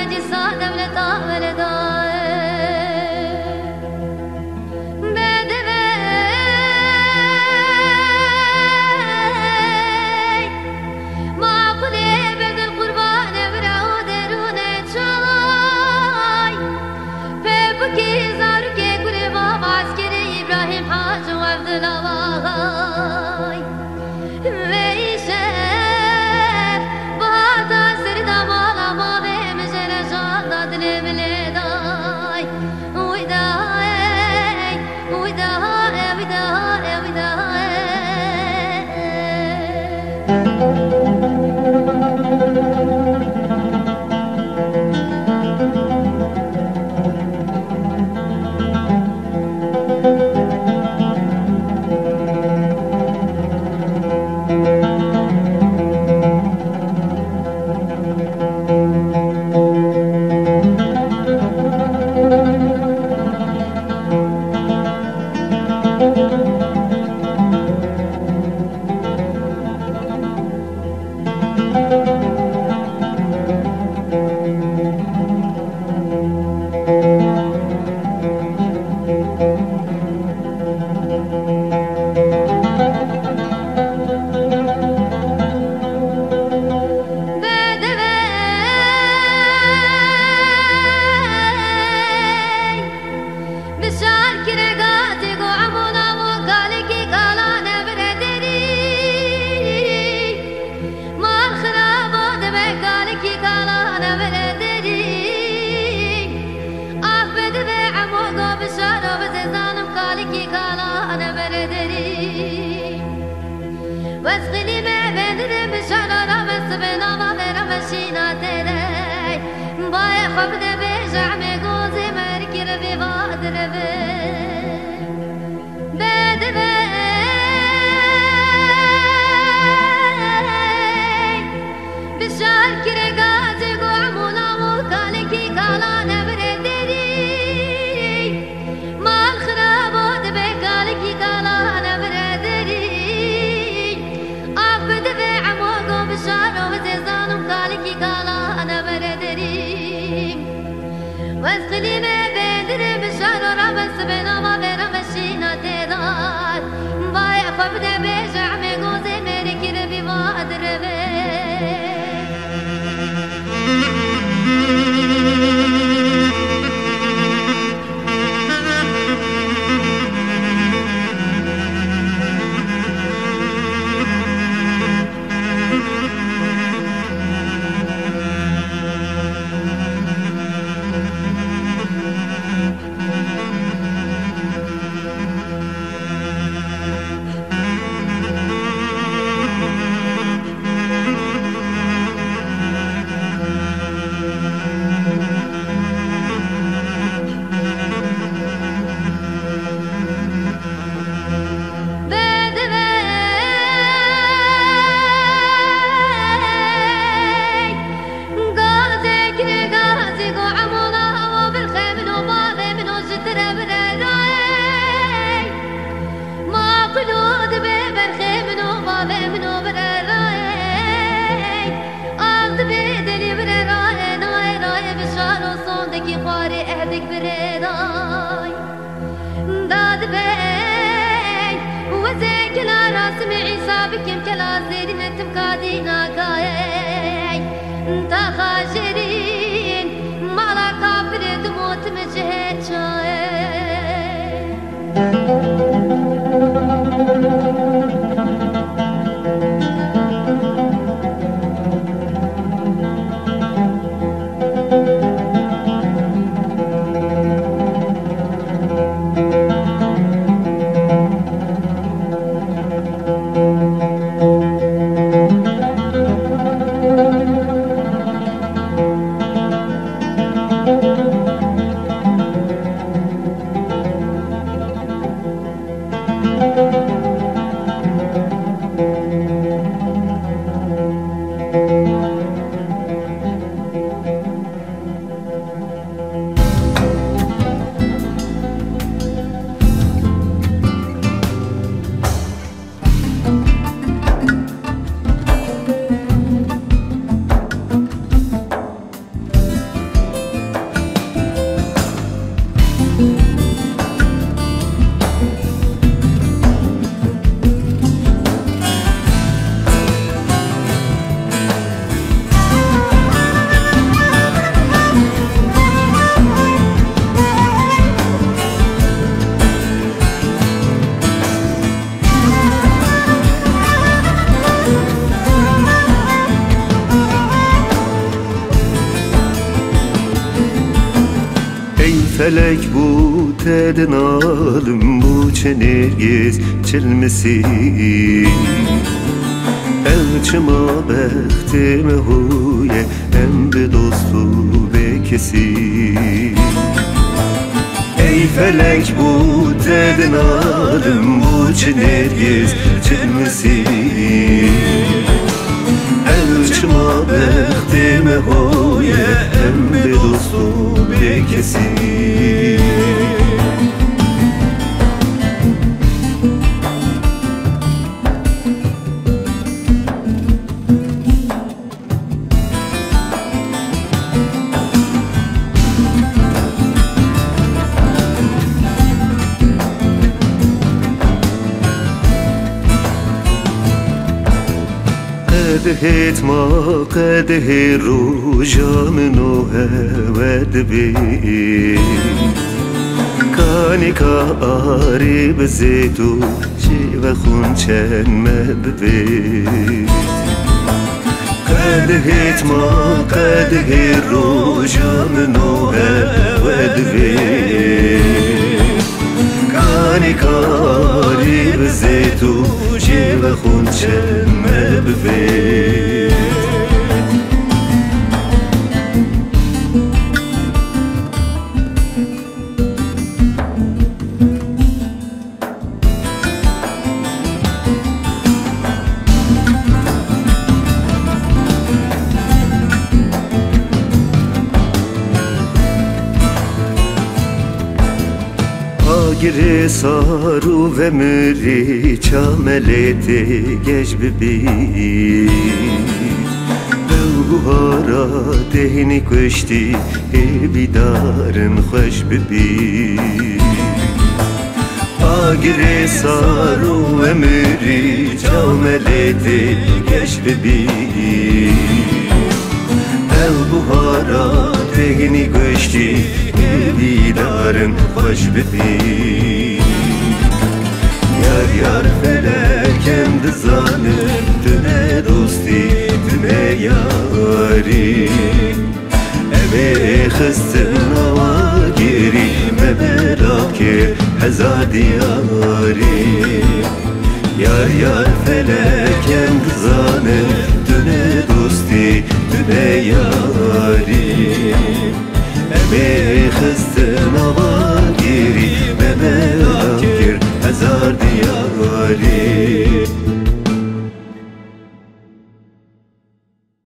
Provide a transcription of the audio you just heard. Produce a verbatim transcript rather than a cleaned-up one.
جسا دولتا ولدا بدوي معقولي بدل قربان برعو درون چاي ببكي زاركي كل باب عسكري إبراهيم حاج وعبد الله ويشه بهذا سردا مالا بابي مجرى جالا دلي مليداي ويداي ويداي ويداي ويداي واسقني ما بدر بشرارة بس بنظا برا مشينا تداي باي خبنا بيجع ميقوزي مركر ببادر بي بدبي بشار كرقاتي قوعمونا وكالكي كالانا بردري ما الخرابات بكالكي كالانا بردري بشارو وزيزانم قالكي قالا أنا بردري واسقلي ما بدر بشارو رابس بنا ما بنا مشينا تدار باي خبنا بيجع ميقوزي مركي ربي وادر بي بكم كلا زيرنا تمكادينا كاي انت خاشرين مالا كافر تموت مجهد شاي felek bu tedin alım bu çenirgiz çilmesi Elçima behtime huye hem de dostu bekesi Ey felek bu tedin alım bu çenirgiz çilmesi Elçima behtime huye hem de dostu bekesi قدهت ما قده روجا منو هود بي كاني كاري بزيتو شي وخون چن مببي قدهت ما قده روجا منو هود بي كاني كاري بزيتو شي وخون چن مببي Gire saru ve müri çameleti geç bibi Buhara dehni kuşti bidarın hoş bibi Agire saru ve müri çameleti geç bibi El buhara dehni kuşti bidarın hoş bibi Yar yar felek emdi zanım tüne dosti tüne yari Eme khıstin ava giri me berake hezadi yari Yar yar felek emdi zanım tüne dosti tüne yari Eme khıstin ava giri